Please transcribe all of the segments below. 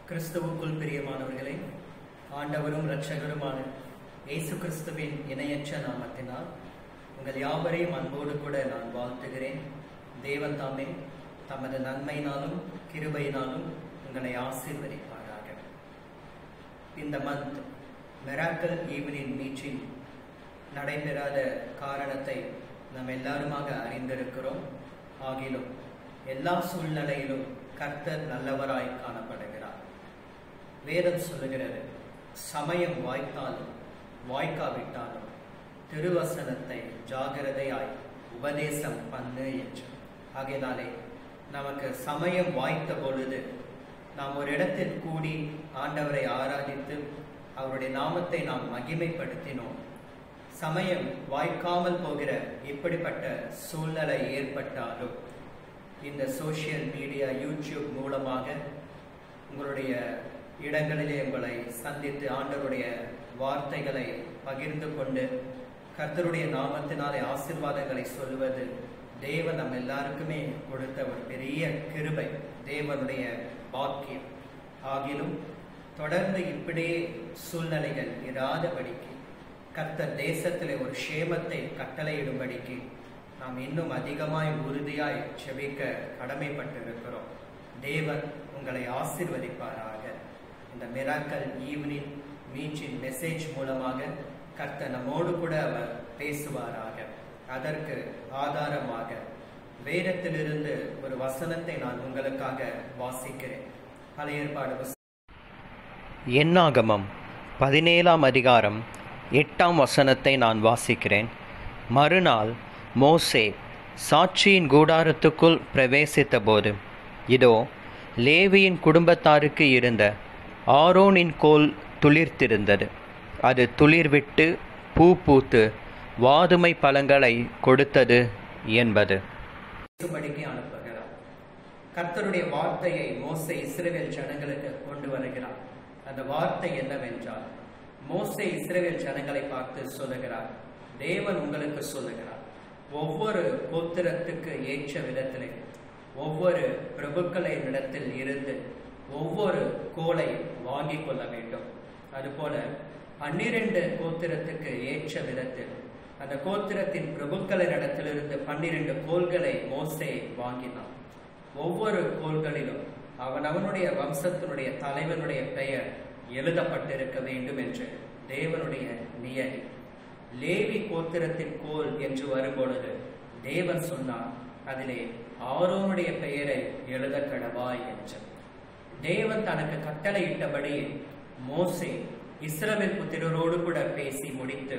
கிறிஸ்துவுக்குள் பிரியமானவர்களே, ஆண்டவரும் இரட்சகருமான இயேசு கிறிஸ்துவின் இணையற்ற நாமத்தினால் உங்கள் யாவரையும் அன்போடு கூட நான் வாழ்த்துகிறேன். தேவன் தாமே தமது நன்மையினாலும் கிருபையினாலும் உங்களை ஆசீர்வதிப்பாராக. இந்த மந்த் மிராக்கிள் ஈவினிங் மீட்டிங் நடைபெறாத காரணத்தை நாம் எல்லாருமாக அறிந்திருக்கிறோம். ஆகிலும் எல்லா சூழ்நிலையிலும் கர்த்தர் நல்லவராய் காணப்படுகிறார். வேதம் சொல்லுகிறது, சமயம் வாய்த்தாலும் வாய்க்காவிட்டாலும் திருவசனத்தை ஜாகிரதையாய் உபதேசம் பண்ணு என்று. ஆகையினாலே நமக்கு சமயம் வாய்த்த பொழுது நாம் ஒரு இடத்தில் கூடி ஆண்டவரை ஆராதித்து அவருடைய நாமத்தை நாம் மகிமைப்படுத்தினோம். சமயம் வாய்க்காமல் போகிற இப்படிப்பட்ட சூழ்நிலை ஏற்பட்டாலும் இந்த சோஷியல் மீடியா யூடியூப் மூலமாக உங்களுடைய இடங்களிலே உங்களை சந்தித்து ஆண்டவருடைய வார்த்தைகளை பகிர்ந்து கொண்டு கர்த்தருடைய நாமத்தினாலே ஆசீர்வாதங்களை சொல்வது தேவன் நம்ம எல்லாருக்குமே கொடுத்த ஒரு பெரிய கிருபை, தேவனுடைய பாக்கியம். ஆகிலும் தொடர்ந்து இப்படியே சூழ்நிலைகள் இராதபடிக்கு கர்த்தர் தேசத்திலே ஒரு க்ஷேமத்தை கட்டளையிடும்படிக்கு நாம் இன்னும் அதிகமாய் உறுதியாய் செபிக்க கடமைப்பட்டிருக்கிறோம். தேவன் உங்களை ஆசீர்வதிப்பாராக. இந்த மிராக்கிள் ஈவினிங் மீட்டிங் மெசேஜ் மூலமாக கர்த்தர் நம்மோடு கூட அவர் பேசுவாராக. அதற்கு ஆதாரமாக வேதத்திலிருந்து ஒரு வசனத்தை நான் உங்களுக்காக வாசிக்கிறேன். பழைய ஏற்பாடு என்னாகமம் 17ஆம் அதிகாரம் 8ஆம் வசனத்தை நான் வாசிக்கிறேன். மறுநாள் மோசே சாட்சியின் கூடாரத்துக்குள் பிரவேசித்த போது, இதோ லேவியின் குடும்பத்தாருக்கு இருந்த ஆரோனின் கோல் துளிர்த்திருந்தது. அது துளிர்விட்டு பூ பூத்து வாதுமை பழங்களை கொடுத்தது என்பது. அனுப்புகிறார். கர்த்தருடைய வார்த்தையை மோசே இஸ்ரவேல் ஜனங்களுக்கு கொண்டு வருகிறார். அந்த வார்த்தை என்னவென்றால், மோசே இஸ்ரவேல் ஜனங்களை பார்த்து சொல்லுகிறார், தேவன் உங்களுக்கு சொல்லுகிறார், ஒவ்வொரு கோத்திரத்துக்கு ஏற்ற விதத்திலே ஒவ்வொரு பிரபுக்களின் இடத்தில் இருந்து ஒவ்வொரு கோலை வாங்கி கொள்ள வேண்டும். அதுபோல 12 கோத்திரத்துக்கு ஏற்ற விதத்தில் அந்த கோத்திரத்தின் பிரபுக்களின் இடத்திலிருந்து 12 கோல்களை மோசே வாங்கினான். ஒவ்வொரு கோல்களிலும் அவனுடைய வம்சத்தினுடைய தலைவனுடைய பெயர் எழுதப்பட்டிருக்க வேண்டும் என்று தேவனுடைய நியதி. லேவி கோத்திரத்தின் கோல் என்று வரும்பொழுது தேவன் சொன்னார், அதிலே ஆரோனுடைய பெயரை எழுத கடவாய் என்று. தேவன் தனக்கு கட்டளையிட்டபடி மோசே இஸ்ரவேல் புத்திரரோடு கூட பேசி முடித்து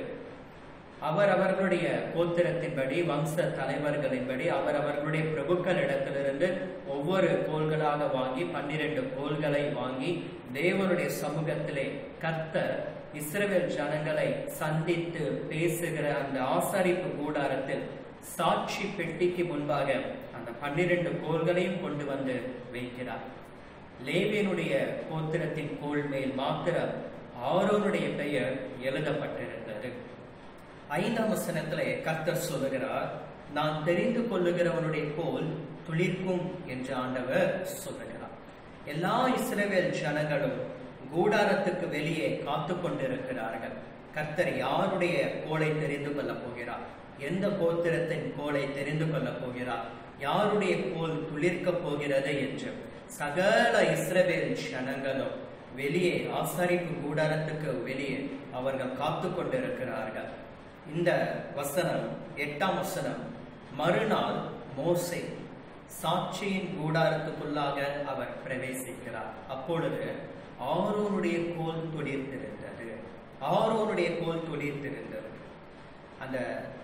அவர்களுடைய கோத்திரத்தின்படி வம்ச தலைவர்களின்படி அவர்களுடைய பிரபுக்களிடத்திலிருந்து ஒவ்வொரு கோல்களாக வாங்கி 12 கோல்களை வாங்கி தேவனுடைய சமூகத்திலே கர்த்தர் இஸ்ரவேல் ஜனங்களை சந்தித்து பேசுகிற அந்த ஆசாரிப்பு கூடாரத்தில் சாட்சி பெட்டிக்கு முன்பாக அந்த 12 கோல்களையும் கொண்டு வந்து வைக்கிறார். லேவியனுடைய கோத்திரத்தின் கோல் மேல் மாத்திரம் ஆரோனுடைய பெயர் எழுதப்பட்டிருந்தது. 5ஆம் வசனத்திலே கர்த்தர் சொல்லுகிறார், நான் தெரிந்து கொள்ளுகிறவனுடைய கோல் துளிர்க்கும் என்று ஆண்டவர் சொல்லுகிறார். எல்லா இஸ்ரவேல் ஜனங்களும் கூடாரத்துக்கு வெளியே காத்து கொண்டிருக்கிறார்கள். கர்த்தர் யாருடைய கோலை தெரிந்து கொள்ள போகிறார், எந்த கோத்திரத்தின் கோலை தெரிந்து கொள்ள போகிறார், யாருடைய கோல் துளிர்க்க போகிறது என்று சகல இஸ்ரவேல் ஜனங்களும் வெளியே ஆசாரிப்பு கூடாரத்துக்கு வெளியே அவர்கள் காத்து கொண்டிருக்கிறார்கள். இந்த வசனம் 8ஆம் வசனம், மறுநாள் மோசே சாட்சியின் கூடாரத்துக்குள்ளாக அவர் பிரவேசிக்கிறார். அப்பொழுது ஆரோனுடைய கோல் துளிர்த்திருந்தது. ஆரோனுடைய கோல் துளிர்த்திருந்தது. அந்த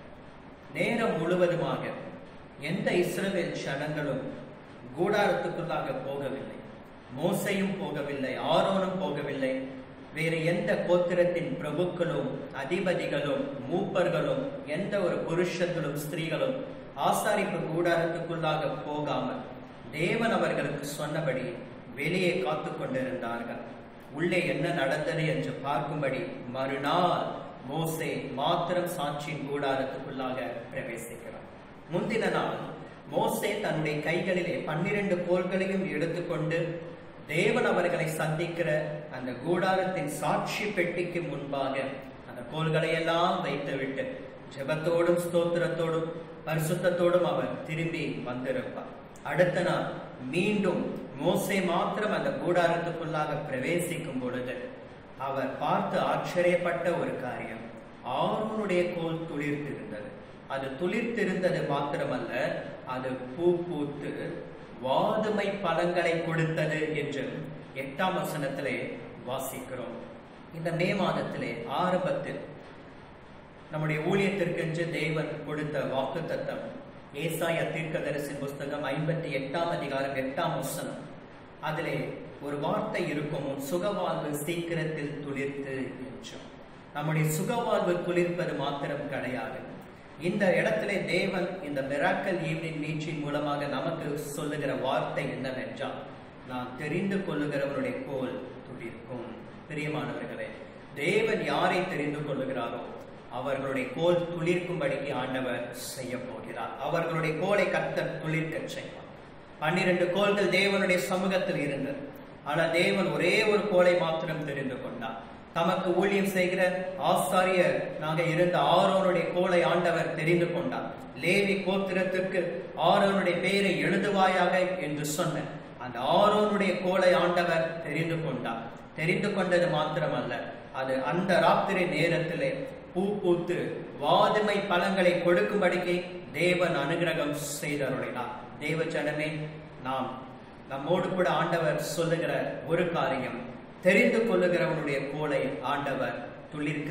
நேரம் முழுவதுமாக எந்த இஸ்ரவேல் ஜனங்களும் கூடாரத்துக்குள்ளாக போகவில்லை. மோசையும் போகவில்லை, ஆரோனும் போகவில்லை. வேறு எந்த கோத்திரத்தின் பிரபுக்களும் அதிபதிகளும் மூப்பர்களும் எந்த ஒரு புருஷர்களும் ஸ்திரீகளும் ஆசாரிப்பு கூடாரத்துக்குள்ளாக போகாமல் தேவன் அவர்களுக்கு சொன்னபடி வெளியே காத்து கொண்டிருந்தார்கள். உள்ளே என்ன நடந்தது என்று பார்க்கும்படி மறுநாள் மோசே மாத்திரம் சாட்சியின் கூடாரத்துக்குள்ளாக பிரவேசிக்கிறார். முந்தின நாள் மோசே தன்னுடைய கைகளிலே 12 கோல்களையும் எடுத்துக்கொண்டு தேவன் அவர்களை சந்திக்கிற அந்த கூடாரத்தின் சாட்சி பெட்டிக்கு முன்பாக அந்த கோல்களை எல்லாம் வைத்துவிட்டு ஜெபத்தோடும் ஸ்தோத்திரத்தோடும் பரிசுத்தத்தோடும் அவர் திரும்பி வந்திருப்பார். அடுத்த நாள் மீண்டும் மோசே மாத்திரம் அந்த கூடாரத்துக்குள்ளாக பிரவேசிக்கும் பொழுது அவர் பார்த்து ஆச்சரியப்பட்ட ஒரு காரியம், ஆரோனுடைய கோல் துளிர்த்திருந்தது. அது துளிர்த்திருந்தது மாத்திரமல்ல, அது பூ பூத்து வாதுமை பழங்களை கொடுத்தது என்று 8ஆம் வசனத்திலே வாசிக்கிறோம். இந்த மே மாதத்திலே ஆரம்பத்தில் நம்முடைய ஊழியத்திற்கென்று தேவன் கொடுத்த வாக்குத்தத்தம் ஏசாயா தீர்க்கதரிசியின் புஸ்தகம் 58ஆம் அதிகாரம் 8ஆம் வசனம். அதிலே ஒரு வார்த்தை இருக்கும், உன் சுகவாழ்வு சீக்கிரத்தில் துளிர்த்து என்று. நம்முடைய சுகவாழ்வு துளிர்ப்பது மாத்திரம் கிடையாது. இந்த இடத்திலே தேவன் இந்த மிராக்கல் ஈவினிங் மீட்சின் மூலமாக நமக்கு சொல்லுகிற வார்த்தை என்னவென்றால், நான் தெரிந்து கொள்ளுகிறவனுடைய கோல் துளிர்க்கும். பிரியமானவர்களே, தேவன் யாரை தெரிந்து கொள்ளுகிறாரோ அவர்களுடைய கோல் துளிர்க்கும்படிக்கு ஆண்டவர் செய்ய போகிறார். அவர்களுடைய கோலை கர்த்தர் துளிர்க்க செய்வார். 12 கோல்கள் தேவனுடைய சமூகத்தில் இருந்தது. ஆனால் தேவன் ஒரே ஒரு கோலை மாத்திரம் தெரிந்து கொண்டார். தமக்கு ஊழியம் செய்கிற ஆசாரியனாக இருந்த ஆரோனுடைய கோலை ஆண்டவர் தெரிந்து கொண்டார். லேவி கோத்திரத்திற்கு ஆரோனுடைய பெயரை எழுதுவாயாக என்று சொன்ன அந்த ஆரோனுடைய கோலை ஆண்டவர் தெரிந்து கொண்டார். தெரிந்து கொண்டது மாத்திரமல்ல, அது அந்த ராத்திரி நேரத்திலே பூ பூத்து வாதுமை பழங்களை கொடுக்கும்படிக்கு தேவன் அனுகிரகம் செய்தருளினார். தேவ ஜனமே, நம்மோடு கூட ஆண்டவர் சொல்லுகிற ஒரு காரியம், தெரிந்து கொள்ளுகிறவனுடைய கோலை ஆண்டவர் துளிர்க்க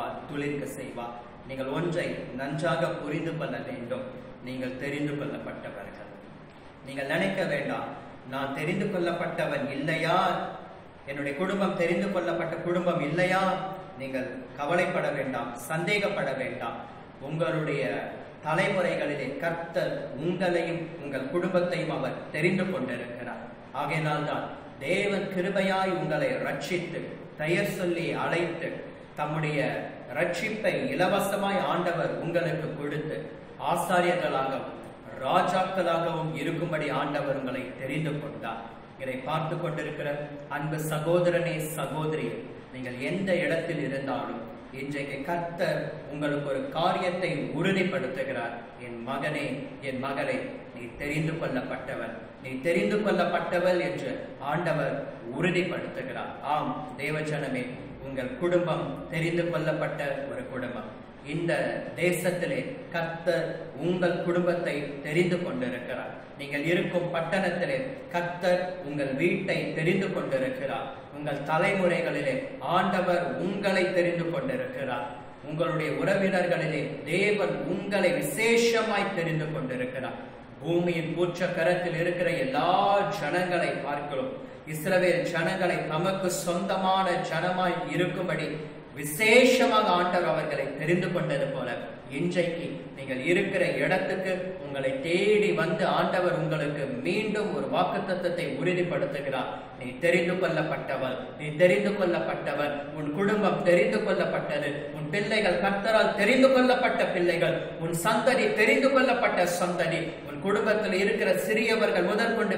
செய்வார். நீங்கள் ஒன்றை நன்றாக புரிந்து கொள்ள வேண்டும், நீங்கள் தெரிந்து கொள்ளப்பட்டவர்கள். நீங்கள் நினைக்க வேண்டாம், நான் தெரிந்து கொள்ளப்பட்டவன் இல்லையா, என்னுடைய குடும்பம் தெரிந்து கொள்ளப்பட்ட குடும்பம் இல்லையா. நீங்கள் கவலைப்பட வேண்டாம், சந்தேகப்பட வேண்டாம். உங்களுடைய தலைமுறைகளிலே கர்த்தர் உங்களையும் உங்கள் குடும்பத்தையும் அவர் தெரிந்து கொண்டிருக்கிறார். ஆகையினால்தான் தேவன் கிருபையாய் உங்களை ரட்சித்து பெயர் சொல்லி அழைத்து தம்முடைய ரட்சிப்பை இலவசமாய் ஆண்டவர் உங்களுக்கு கொடுத்து ஆசாரியர்களாகவும் ராஜாக்களாகவும் இருக்கும்படி ஆண்டவர் உங்களை தெரிந்து கொண்டார். இதை பார்த்து கொண்டிருக்கிற அன்பு சகோதரனே, சகோதரியே, நீங்கள் எந்த இடத்தில் இருந்தாலும் இன்றைக்கு கர்த்தர் உங்களுக்கு ஒரு காரியத்தை உறுதிப்படுத்துகிறார். என் மகனே, என் மகளே, நீ தெரிந்து கொள்ளப்பட்டவன், நீ தெரிந்து கொள்ளப்பட்டவள் என்று ஆண்டவர் உறுதிப்படுத்துகிறார். ஆம் தேவஜனமே, உங்கள் குடும்பம் தெரிந்து கொள்ளப்பட்ட ஒரு குடும்பம். இந்த தேசத்திலே கர்த்தர் உங்கள் குடும்பத்தை தெரிந்து கொண்டிருக்கிறார். நீங்கள் இருக்கும் பட்டணத்திலே கர்த்தர் உங்கள் வீட்டை தெரிந்து கொண்டிருக்கிறார். உங்கள் தலைமுறைகளிலே ஆண்டவர் உங்களை தெரிந்து கொண்டிருக்கிறார். உங்களுடைய உறவினர்களிலே தேவன் உங்களை விசேஷமாய் தெரிந்து கொண்டிருக்கிறார். பூமியின் பூச்ச கரத்தில் இருக்கிற எல்லா ஜனங்களை பார்க்கிறோம். இஸ்ரவேல் ஜனங்களை தமக்கு சொந்தமான ஜனமாய் இருக்கும்படி விசேஷமாக ஆண்டவர் அவர்களை தெரிந்து கொண்டது போல இன்றைக்கு நீங்கள் இருக்கிற இடத்துக்கு உங்களை தேடி வந்து ஆண்டவர் உங்களுக்கு மீண்டும் ஒரு வாக்குத்தத்தத்தை உறுதிப்படுத்துகிறார். நீ தெரிந்து கொள்ளப்பட்டவள், நீ தெரிந்து கொள்ளப்பட்டவன். உன் குடும்பம் தெரிந்து கொள்ளப்பட்டது. உன் பிள்ளைகள் கர்த்தரால் தெரிந்து கொள்ளப்பட்ட பிள்ளைகள். உன் சந்ததி தெரிந்து கொள்ளப்பட்ட சந்ததி. உன் குடும்பத்தில் இருக்கிற சிறியவர்கள் முதற்கொண்டு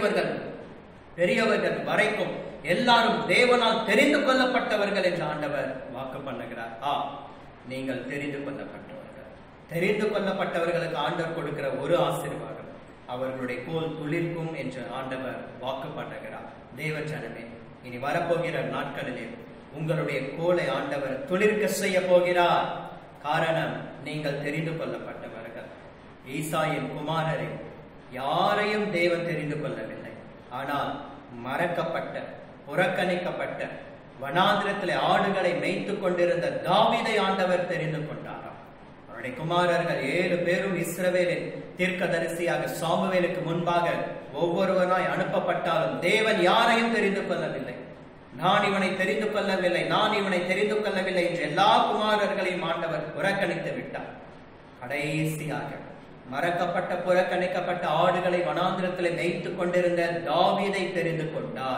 பெரியவர்கள் வரைக்கும் எல்லாரும் தேவனால் தெரிந்து கொள்ளப்பட்டவர்கள் என்று ஆண்டவர் வாக்கு பண்ணுகிறார். நீங்கள் தெரிந்து கொள்ளப்பட்டவர்கள். தெரிந்து கொள்ளப்பட்டவர்களுக்கு ஆண்டவர் கொடுக்கிற ஒரு ஆசீர்வாதம், அவர்களுடைய கோல் துளிர்க்கும் என்று ஆண்டவர் வாக்கு பண்ணுகிறார். தேவ ஜனமே, இனி வரப்போகிற நாட்களிலே உங்களுடைய கோலை ஆண்டவர் துளிர்க்க செய்ய போகிறார். காரணம், நீங்கள் தெரிந்து கொள்ளப்பட்டவர்கள். ஈசாயின் குமாரரை யாரையும் தேவன் தெரிந்து கொள்ளவில்லை. ஆனால் மறக்கப்பட்ட, புறக்கணிக்கப்பட்ட, வனாந்திரத்திலே ஆடுகளை மேய்த்து கொண்டிருந்த தாவீதை ஆண்டவர் தெரிந்து கொண்டாராம். அவருடைய குமாரர்கள் 7 பேரும் இஸ்ரவேலின் தீர்க்கதரிசியாக சாமுவேலுக்கு முன்பாக ஒவ்வொருவராய் அனுப்பப்பட்டாலும் தேவன் யாரையும் தெரிந்து கொள்ளவில்லை. நான் இவனை தெரிந்து கொள்ளவில்லை, நான் இவனை தெரிந்து கொள்ளவில்லை என்று எல்லா குமாரர்களையும் ஆண்டவர் புறக்கணித்து விட்டார். கடைசியாக மறக்கப்பட்ட, புறக்கணிக்கப்பட்ட ஆடுகளை வனாந்திரத்திலே மேய்த்து கொண்டிருந்த தாவீதை தெரிந்து கொண்டார்.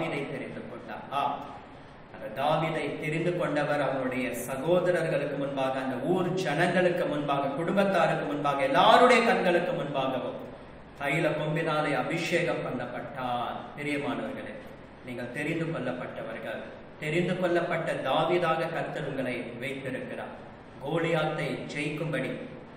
அந்த தாவீதை தெரிந்து கொண்டவர் அவருடைய சகோதரர்களுக்கு முன்பாக, அந்த ஊர் ஜனங்களுக்கு முன்பாக, குடும்பத்தாருக்கு முன்பாக, எல்லாருடைய கண்களுக்கு முன்பாகவும் தைல கொம்பினாலே அபிஷேகம் பண்ணப்பட்டார். பிரியமானவர்களே, நீங்கள் தெரிந்து கொள்ளப்பட்டவர்கள். தெரிந்து கொள்ளப்பட்ட தாவீதாக கர்த்தர் உங்களை வைத்திருக்கிறார். கோலியாத்தை ஜெயிக்கும்படி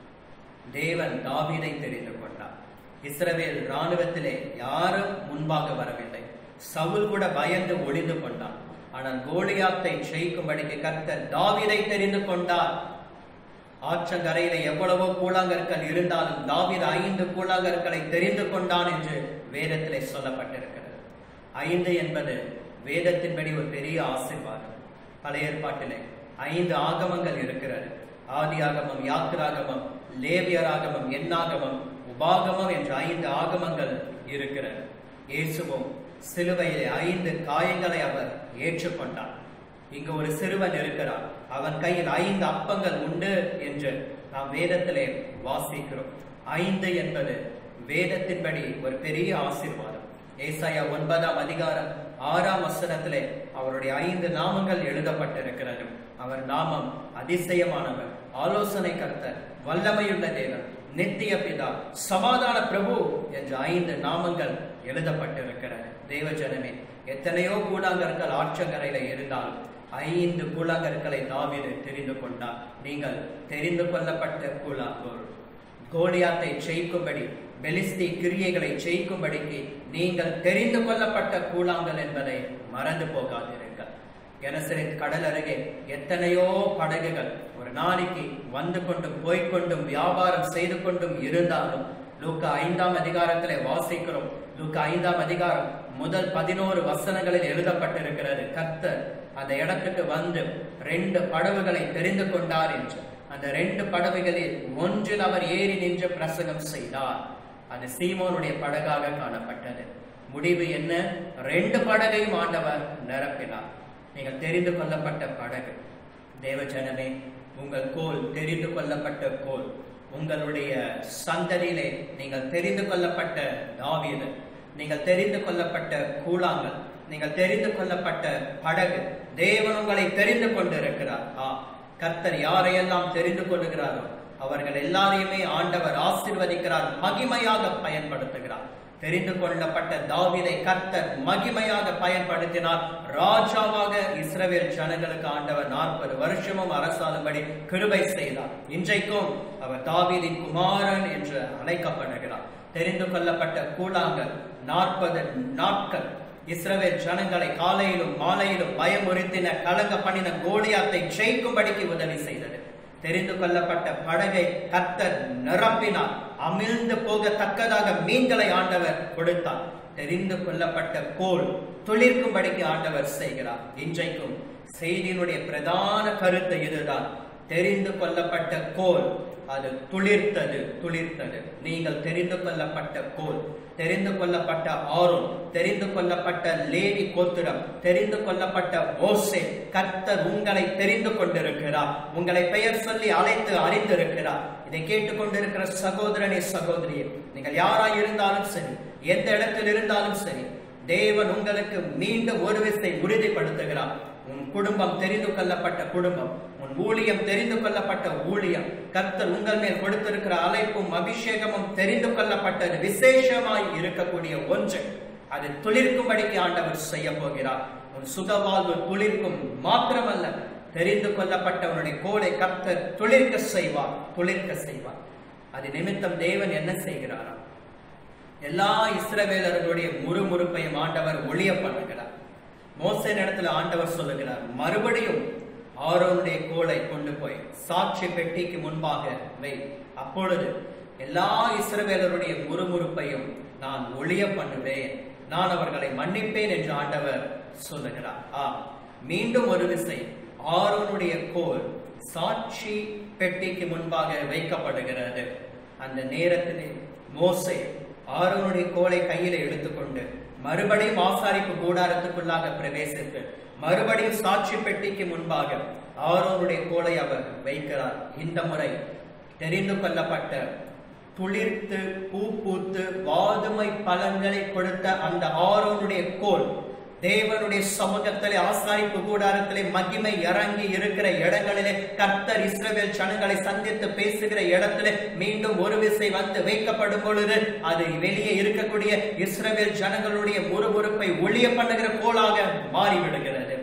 தேவன் தாவீதை தெரிந்து கொண்டார். இஸ்ரவேல் இராணுவத்திலே யாரும் முன்பாக வரவில்லை. சவுல் கூட பயந்து ஒளிந்து கொண்டான். ஆனால் கோலியாத்தை ஜெயிக்கும்படிக்கு கர்த்தர் தாவீதை தெரிந்து கொண்டார். ஆற்றங்கரையில எவ்வளவோ கூழாங்கற்கள் இருந்தாலும் தாவீது 5 கூழாங்கற்களை தெரிந்து கொண்டான் என்று வேதத்திலே சொல்லப்பட்டிருக்கிறது. 5 என்பது வேதத்தின்படி ஒரு பெரிய ஆசீர்வாதம். பழைய ஏற்பாட்டிலே 5 ஆகமங்கள் இருக்கிறது. ஆதி ஆகமம், யாத்திராகமம், லேவியராகமம், எண்ணாகமம், உபாகமம் என்ற 5 ஆகமங்கள் இருக்கிறது. இயேசுவும் சிலுவையிலே 5 காயங்களை அவர் ஏற்றுக்கொண்டார். இங்கு ஒரு சிறுவன் இருக்கிறான், அவன் கையில் 5 அப்பங்கள் உண்டு என்று நாம் வேதத்திலே வாசிக்கிறோம். 5 என்பது வேதத்தின்படி ஒரு பெரிய ஆசீர்வாதம். ஏசாயா 9ஆம் அதிகாரம் 6ஆம் வசனத்திலே அவருடைய 5 நாமங்கள் எழுதப்பட்டிருக்கிறது. அவர் நாமம் அதிசயமானவர், ஆலோசனை கர்த்தர், வல்லமையுள்ள தேவன், நித்திய பிதா, சமாதான பிரபு என்ற 5 நாமங்கள் எழுதப்பட்டிருக்கிறது. தேவஜனமே, எத்தனையோ கூழாங்கற்கள் ஆற்றங்கரையில இருந்தாலும் 5 கூழாங்கற்களை தாவீது தெரிந்து கொண்டார். நீங்கள் தெரிந்து கொள்ளப்பட்ட கூழாங்கோல். கோலியாத்தை ஜெயிக்கும்படி, பெலிஸ்தி கிரியைகளை ஜெயிக்கும்படிக்கு நீங்கள் தெரிந்து கொள்ளப்பட்ட கூழாங்கல் என்பதை மறந்து போகாதீர்கள். கெனசரேத் கடல் அருகே எத்தனையோ படகுகள் ஒரு நாளைக்கு வந்து கொண்டும் போய்கொண்டும் வியாபாரம் செய்து கொண்டும் இருந்தாலும் லூக்கா 5ஆம் அதிகாரத்திலே வாசிக்கிறோம். லூக்கா 5ஆம் அதிகாரம் முதல் 11 வசனங்களில் எழுதப்பட்டிருக்கிறது. கர்த்தர் அந்த இடத்துக்கு வந்து 2 படகுகளை தெரிந்து கொண்டார் என்று. அந்த 2 படகுகளில் ஒன்றில் அவர் ஏறி நின்று பிரசங்கம் செய்தார். அது சீமோனுடைய படகாக காணப்பட்டது. முடிவு என்ன? 2 படகையும் ஆண்டவர் நிரப்பினார். நீங்கள் தெரிந்து கொள்ளப்பட்ட படகு. தேவஜனமே, உங்கள் கோல் தெரிந்து கொள்ளப்பட்ட கோல். உங்களுடைய சந்ததியிலே நீங்கள் தெரிந்து கொள்ளப்பட்ட தாவீது, நீங்கள் தெரிந்து கொள்ளப்பட்ட கூழாங்கல், நீங்கள் தெரிந்து கொள்ளப்பட்ட படகு. தேவன் உங்களை தெரிந்து கொண்டிருக்கிறார். கர்த்தர் யாரையெல்லாம் தெரிந்து கொள்ளுகிறாரோ அவர்கள் எல்லாரையுமே ஆண்டவர் ஆசீர்வதிக்கிறார், மகிமையாக பயன்படுத்துகிறார். தெரிந்து கொள்ளப்பட்ட தாவீதை கர்த்தர் மகிமையாக பயன்படுத்தினார். ராஜாவாக இஸ்ரவேல் ஜனங்களுக்கு ஆண்டவர் 40 வருஷமும் அரசாளும்படி கிருபை செய்தார். இன்றைக்கும் அவர் தாவீதின் குமாரன் என்று அழைக்கப்படுகிறார். தெரிந்து கொள்ளப்பட்ட கூழாங்கல் 40 நாட்கள் இஸ்ரவேல் ஜனங்களை காலையிலும் மாலையிலும் பயமுறுத்தின, கலங்க பண்ணின கோலியாத்தை ஜெயிக்கும்படிக்கு உதவி செய்தது. தெரிந்து கொள்ளப்பட்ட படகை கர்த்தர் நிரப்பினார். அமிழ்ந்து போகத்தக்கதாக மீன்களை ஆண்டவர் கொடுத்தார். தெரிந்து கொள்ளப்பட்ட கோல் துளிர்க்கும்படிக்கு ஆண்டவர் செய்கிறார். இன்றைக்கும் செய்தியினுடைய பிரதான கருத்து இதுதான். தெரிந்து கொள்ளப்பட்ட கோல் அது துளிர்த்தது. நீங்கள் தெரிந்து கொள்ளப்பட்ட கோல், தெரிந்து கொள்ளப்பட்ட ஆரோன், தெரிந்து கொள்ளப்பட்ட லேவி கோத்திரம், தெரிந்து கொள்ளப்பட்ட மோசே. கர்த்தர் உங்களை தெரிந்து கொண்டிருக்கிறார். உங்களை பெயர் சொல்லி அழைத்து அறிந்திருக்கிறார். இதை கேட்டுக்கொண்டிருக்கிற சகோதரனே, சகோதரியே, நீங்கள் யாராய் இருந்தாலும் சரி, எந்த இடத்தில் இருந்தாலும் சரி, தேவன் உங்களுக்கு மீண்டும் ஒரு விசை உறுதிப்படுத்துகிறார். உன் குடும்பம் தெரிந்து கொள்ளப்பட்ட குடும்பம், உன் ஊழியம் தெரிந்து கொள்ளப்பட்ட ஊழியம், கர்த்தர் உங்கள் மேல் கொடுத்திருக்கிற அழைப்பும் அபிஷேகமும் தெரிந்து கொள்ளப்பட்டது, விசேஷமாய் இருக்கக்கூடிய ஒன்று. அது துளிர்க்கும்படிக்கு ஆண்டவர் செய்ய போகிறார். உன் சுகவாழ்வு துளிர்க்கும் மாத்திரமல்ல, தெரிந்து கொள்ளப்பட்டவனுடைய கோலை கர்த்தர் துளிர்க்க செய்வார். அது நிமித்தம் தேவன் என்ன செய்கிறாரா? எல்லா இஸ்ரவேலர்களுடைய முறுமுறுப்பையும் ஆண்டவர் ஒளிய பண்ணுகிறார். மோசே இடத்துல ஆண்டவர் சொல்லுகிறார், மறுபடியும் ஆரோனுடைய கோலை கொண்டு போய் சாட்சி பெட்டிக்கு முன்பாக வை. அப்பொழுது எல்லா இஸ்ரவேலருடைய முறுமுறுப்பையும் நான் ஒளிய பண்ணுவேன், நான் அவர்களை மன்னிப்பேன் என்று ஆண்டவர் சொல்லுகிறார். மீண்டும் ஒரு விசை ஆரோனுடைய கோல் சாட்சி பெட்டிக்கு முன்பாக வைக்கப்படுகிறது. அந்த நேரத்திலே மோசே ஆரோனுடைய கோலை கையில எடுத்துக்கொண்டு மறுபடியும் ஆசாரிப்பு கூடாரத்துக்குள்ளாக பிரவேசித்து மறுபடியும் சாட்சி பெட்டிக்கு முன்பாக ஆரோனுடைய கோலை அவர் வைக்கிறார். இந்த முறை தெரிந்து கொள்ளப்பட்ட துளிர்த்து பூ பூத்து வாதுமை பழங்களை கொடுத்த அந்த ஆரோனுடைய கோல் தேவனுடைய சமூகத்திலே ஆசாரிப்பு கூடாரத்திலே மகிமை இறங்கி இருக்கிற இடங்களிலே கர்த்தர் இஸ்ரவேல் ஜனங்களை சந்தித்து பேசுகிற இடத்திலே மீண்டும் ஒரு விசை வந்து வைக்கப்படும் பொழுது அது வெளியே இருக்கக்கூடிய இஸ்ரவேல் ஜனங்களுடைய முறுமுறுப்பை ஒளிய பண்ணுகிற கோலாக மாறிவிடுகிறது.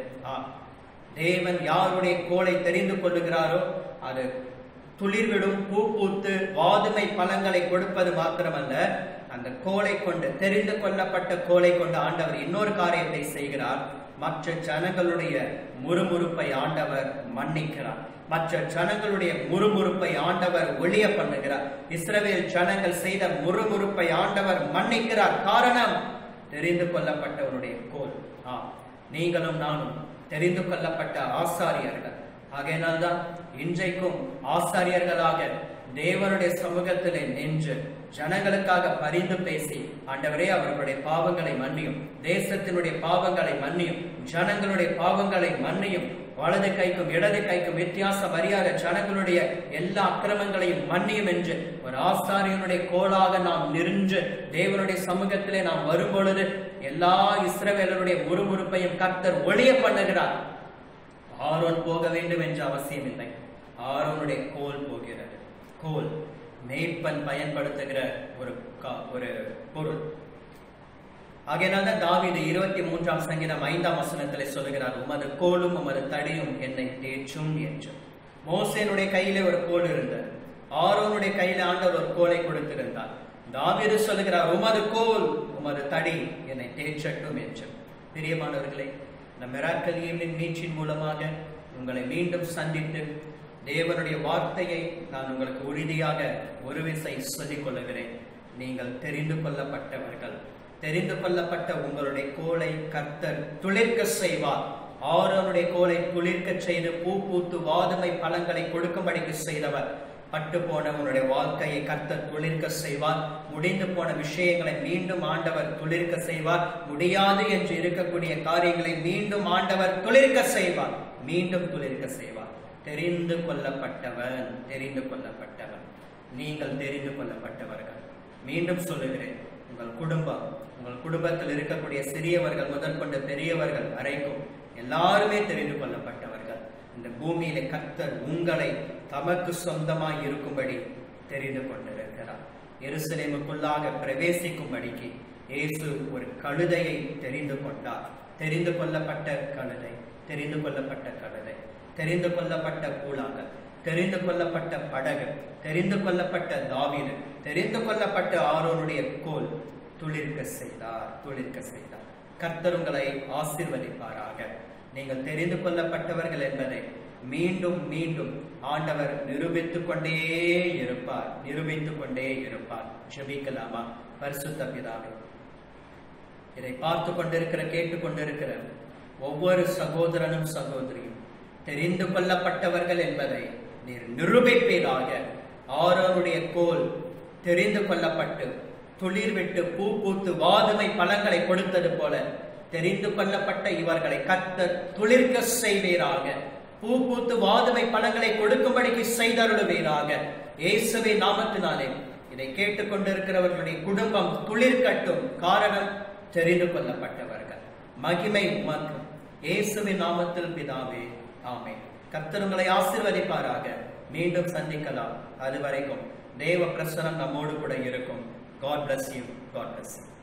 தேவன் யாருடைய கோலை தெரிந்து கொள்ளுகிறாரோ அது துளிர்விடும், பூ பூத்து வாதுமை பழங்களை கொடுப்பது மாத்திரமல்ல, அந்த கோலை கொண்டு, தெரிந்து கொள்ளப்பட்ட கோலை கொண்டு ஆண்டவர் இன்னொரு காரியத்தை செய்கிறார். மற்ற ஜனங்களுடைய முறுமுறுப்பை ஆண்டவர் மன்னிக்கிறார். மற்ற ஜனங்களுடைய முறுமுறுப்பை ஆண்டவர் ஒளிய பண்ணுகிறார். இஸ்ரவேல் ஜனங்கள் செய்த முறுமுறுப்பை ஆண்டவர் மன்னிக்கிறார். காரணம், தெரிந்து கொள்ளப்பட்டவருடைய கோல். நீங்களும் நானும் தெரிந்து கொள்ளப்பட்ட ஆசாரியர்கள். ஆகையினால்தான் இன்றைக்கும் ஆசாரியர்களாக தேவனுடைய சமூகத்திலே நின்று ஜனங்களுக்காக பரிந்து பேசி, ஆண்டவரே அவர்களுடைய பாவங்களை மன்னியும், தேசத்தினுடைய பாவங்களை மன்னியும், ஜனங்களுடைய பாவங்களை மன்னியும், வலது கைக்கும் இடது கைக்கும் வித்தியாசம் அறியாத ஜனங்களுடைய எல்லா அக்கிரமங்களையும் மன்னியும் என்று ஒரு ஆசாரியனுடைய கோலாக நாம் நின்று தேவனுடைய சமூகத்திலே நாம் வரும் பொழுது எல்லா இஸ்ரவேலருடைய முறுமுறுப்பையும் கர்த்தர் ஒளிய பண்ணுகிறார். ஆரோன் போக வேண்டும் என்ற அவசியம் இல்லை. ஆரோனுடைய கோல் போகிறது. கோல் மேய்ப்பன் பயன்படுத்துகிற ஒரு பொருள். ஆகையினால்தான் தாவீது 23ஆம் சங்கீதம் 5ஆம் வசனத்திலே சொல்லுகிறார், உமது கோலும் உமது தடியும் என்னை தேற்றும் என்று. மோசேனுடைய கையிலே ஒரு கோல் இருந்தது. ஆரோனுடைய கையில ஆண்டவர் ஒரு கோலை கொடுத்திருந்தார். தாவீது சொல்லுகிறார், உமது கோல் உமது தடி என்னை தேற்றட்டும் என்று. பிரியமானவர்களே, இந்த மிராக்கிள் ஈவினிங் மீட்சின் மூலமாக உங்களை மீண்டும் சந்தித்து தேவனுடைய வார்த்தையை நான் உங்களுக்கு உறுதியாக ஒரு விசை சொல்லிக் கொள்ளுகிறேன். நீங்கள் தெரிந்து கொள்ளப்பட்டவர்கள். தெரிந்து கொள்ளப்பட்ட உங்களுடைய கோலை கர்த்தர் துளிர்க்க செய்வார். ஆரோனுடைய கோலை துளிர்க்க செய்து பூ பூத்து வாதுமை பழங்களை கொடுக்கும்படிக்கு செய்தவர். பட்டு போன உன்னுடைய வாழ்க்கையை கர்த்தர் துளிர்க்க செய்வார். முடிந்து போன விஷயங்களை மீண்டும் ஆண்டவர் துளிர்க்க செய்வார். முடியாது என்று இருக்கக்கூடிய காரியங்களை மீண்டும் ஆண்டவர் துளிர்க்க செய்வார். மீண்டும் துளிர்க்க செய்வார். தெரிந்து கொள்ளப்பட்டவன், தெரிந்து கொள்ளப்பட்டவன். நீங்கள் தெரிந்து கொள்ளப்பட்டவர்கள். மீண்டும் சொல்லுகிறேன், உங்கள் குடும்பம், உங்கள் குடும்பத்தில் இருக்கக்கூடிய சிறியவர்கள் முதற்கொண்டு பெரியவர்கள் வரைக்கும் எல்லாருமே தெரிந்து கொள்ளப்பட்டவர்கள். இந்த பூமியில கர்த்தர் உங்களை தமக்கு சொந்தமாய் இருக்கும்படி தெரிந்து கொண்டிருக்கிறார். எருசலேமுக்குள்ளாக பிரவேசிக்கும்படிக்கு இயேசு ஒரு கழுதையை தெரிந்து கொண்டார். தெரிந்து கொள்ளப்பட்ட கழுதை, தெரிந்து கொள்ளப்பட்ட கழுதை, தெரிந்து கொள்ளப்பட்ட கூழாங்கல், தெரிந்து கொள்ளப்பட்ட படகு, தெரிந்து கொள்ளப்பட்ட தாவீது, தெரிந்து கொள்ளப்பட்ட ஆரோனுடைய கோல் துளிர்க்க செய்தார். துளிர்க்க செய்தார். கர்த்தர் உங்களை ஆசீர்வதிப்பாராக. நீங்கள் தெரிந்து கொள்ளப்பட்டவர்கள் என்பதை மீண்டும் மீண்டும் ஆண்டவர் நிரூபித்துக் கொண்டே இருப்பார். நிரூபித்துக் கொண்டே இருப்பார். ஜெபிக்கலாமா? பரிசுத்த பிதாவே, இதை பார்த்து கொண்டிருக்கிற, கேட்டுக்கொண்டிருக்கிற ஒவ்வொரு சகோதரனும் சகோதரியும் தெரிந்து கொள்ளப்பட்டவர்கள் என்பதை நீர் நிரூபிப்பீராக. ஆரோனுடைய கோல் தெரிந்து கொள்ளப்பட்டு துளிர் விட்டு பூ பூத்து வாதுமை பழங்களை கொடுத்தது போல தெரிந்து கொள்ளப்பட்ட இவர்களை கர்த்தர் துளிர்க்க செய்வீராக. பூ பூத்து வாதுமை பழங்களை கொடுக்கும்படிக்கு செய்தருளுவீராக. இயேசுவின் நாமத்தினாலே இதை கேட்டுக்கொண்டிருக்கிறவர்களுடைய குடும்பம் துளிர்க்கட்டும். காரணம், தெரிந்து கொள்ளப்பட்டவர்கள். மகிமை உமக்கு. இயேசுவின் நாமத்தில் பிதாவே, ஆமென். கர்த்தர் உங்களை ஆசீர்வதிப்பாராக. மீண்டும் சந்திக்கலாம். அதுவரைக்கும் தேவ பிரசன்னம் நம்மோடு கூட இருக்கும். God bless you. God bless you.